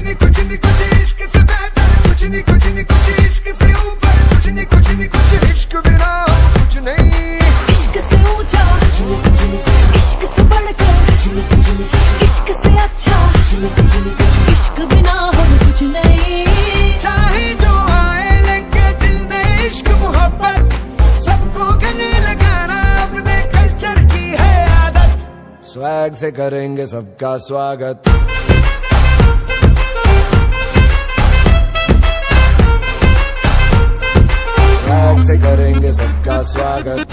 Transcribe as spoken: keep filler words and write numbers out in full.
नहीं कुछ नहीं कुछ इश्क से बेहतर, कुछ नहीं कुछ नहीं कुछ इश्क से ऊपर, कुछ नहीं कुछ नहीं कुछ इश्क बिना कुछ नहीं। इश्क से ऊंचा, इश्क से बढ़कर, इश्क से अच्छा, इश्क बिना हम कुछ नहीं। चाहे जो आए लेके दिल में इश्क मोहब्बत, सबको गले लगाना अपने कल्चर की है आदत। स्वैग से करेंगे सबका स्वागत। स्वैग से करेंगे सबका स्वागत।